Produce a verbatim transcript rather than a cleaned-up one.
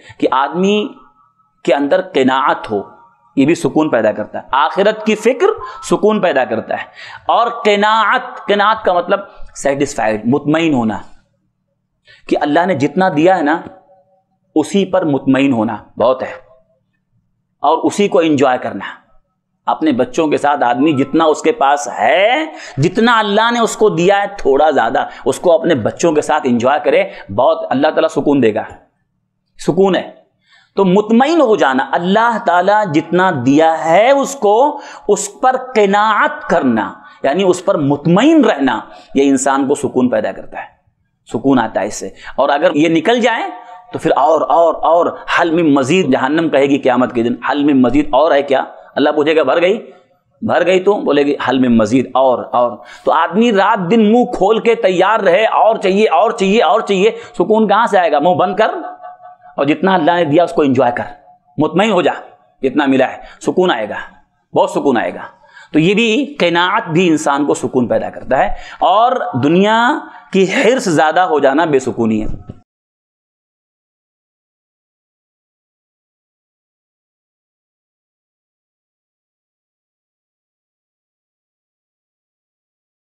کہ آدمی کے اندر قناعت ہو، یہ بھی سکون پیدا کرتا ہے. آخرت کی فکر سکون پیدا کرتا ہے. اور قناعت، قناعت کا مطلب سیٹسفائیڈ، مطمئن ہونا، کہ اللہ نے جتنا دیا ہے نا اسی پر مطمئن ہونا بہت ہے، اور اسی کو انجوائے کرنا. اپنے بچوں کے ساتھ آدمی جتنا اس کے پاس ہے، جتنا اللہ نے اس کو دیا ہے تھوڑا زیادہ، اس کو اپنے بچوں کے ساتھ انجوائے کرے، بہت اللہ تعالیٰ سکون دے گا. سکون ہے تو مطمئن ہو جانا، اللہ تعالیٰ جتنا دیا ہے اس کو، اس پر قناعت کرنا، یعنی اس پر مطمئن رہنا، یہ انسان کو سکون پیدا کرتا ہے، سکون آتا ہے اس سے. اور اگر یہ نکل جائے تو پھر اور اور اور حل من مزید، جہنم کہے گی قیامت کے دن حل من مزید، اور ہے کیا؟ اللہ پوچھے گا بھر گئی؟ بھر گئی تو بولے گی حل من مزید، اور اور. تو آدمی رات دن منہ کھول کے تیار رہے، اور چاہیے اور چاہیے اور چاہیے، سکون کہاں سے آئے گا؟ منہ بند کر اور جتنا اللہ نے دیا اس کو انجوائے کر، مطمئن ہو جا، جتنا ملا ہے سکون آئے گا، بہت سکون آئے گا. تو یہ بھی قناعت بھی انسان کو سکون پیدا کرتا ہے. اور دنیا کی حرص زیادہ ہو جانا بے سکونی ہے.